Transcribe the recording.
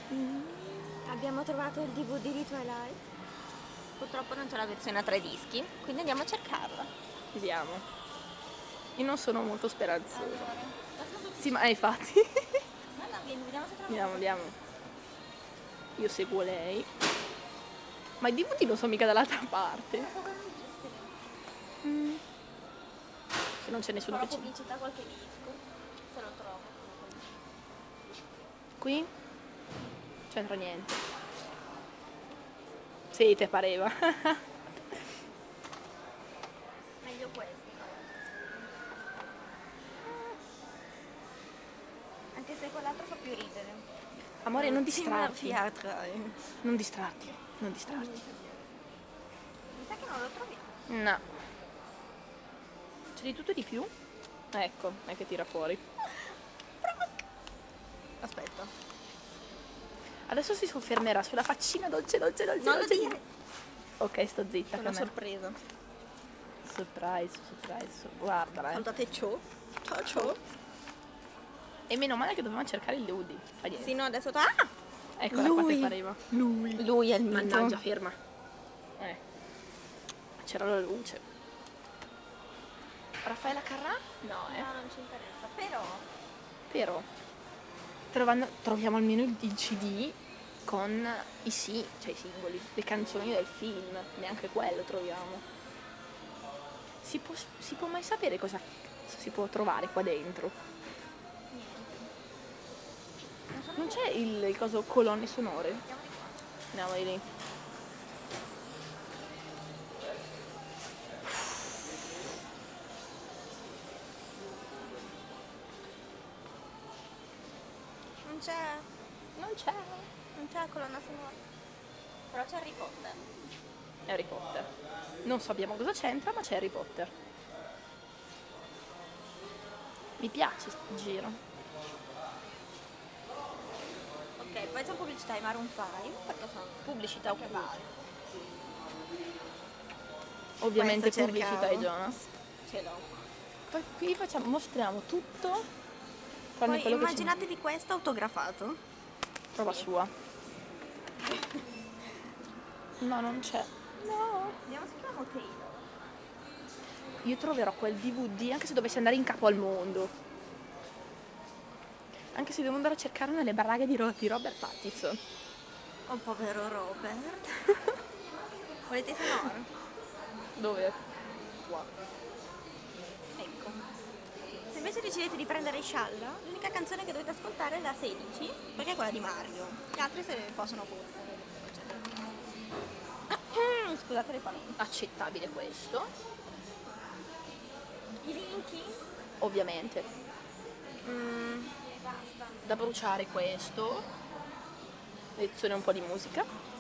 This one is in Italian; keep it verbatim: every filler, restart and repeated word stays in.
Mm. Abbiamo trovato il D V D di Twilight. Purtroppo non c'è la versione a tre dischi, quindi andiamo a cercarla. Vediamo. Io non sono molto speranzosa. Allora, Sì, ma infatti. no, no, vieni, vediamo se troviamo. Vediamo, vediamo. Io seguo lei. Ma i D V D non sono mica dall'altra parte. Mm. Se non c'è nessuno Farò che c'è. pubblicità a qualche disco, se lo trovo. Qui? C'entra niente. Sì, te pareva. Meglio questo. Anche se quell'altro fa più ridere. Amore, non Zimmer distrarti. Theatre. Non distrarti. Non distrarti. Mi sa che non lo troviamo. No. C'è di tutto e di più? Ecco, è che tira fuori. Aspetta. Adesso si soffermerà sulla faccina dolce, dolce, dolce, Non lo dolce. dire. Ok, sto zitta. È una che a me- sorpresa. Surprise, surprise. Guardala, eh. Saltate ciò. Ciao ciao. E meno male che dovevamo cercare il D V D. Fa niente. Sì, no, adesso... Ah! Eccola qua, te Lui. pareva. Lui. Lui è il mito. Mannaggia, ferma. Eh. C'era la luce. Raffaella Carrà? No, eh. No, non ci interessa. Però... Però trovando- troviamo almeno il il C D con i sì, cioè i singoli, le canzoni del film, neanche quello troviamo. Si può, si può mai sapere cosa si può trovare qua dentro? Non c'è il, il coso colonne sonore? Andiamo di lì. Non c'è... Non c'è. Non c'è la colonna sonora. Però c'è Harry Potter. Harry Potter. Non sappiamo cosa c'entra, ma c'è Harry Potter. Mi piace sto giro. Ok, poi c'è pubblicità di Maroon cinque, perché sono Pubblicità anche occulta. varie. Ovviamente Questo pubblicità cercavo. di Jonas. Ce l'ho. Poi qui facciamo, mostriamo tutto tranne Poi quello che c'è. immaginatevi questo autografato. Prova sua. No, non c'è. No. Vediamo se troviamo Taylor. Io troverò quel D V D anche se dovessi andare in capo al mondo. Anche se devo andare a cercare nelle barraghe di, Ro- di Robert Pattinson. Oh, povero Robert. Volete i sonoro? Dove? Qua. Ecco. Se invece decidete di prendere Scialla, l'unica canzone che dovete ascoltare è la sedici, perché è quella di Mario. Gli altri se possono pure. Scusate le parole. Accettabile questo. I link? Ovviamente. Mm. Da bruciare questo. Lezione un po' di musica.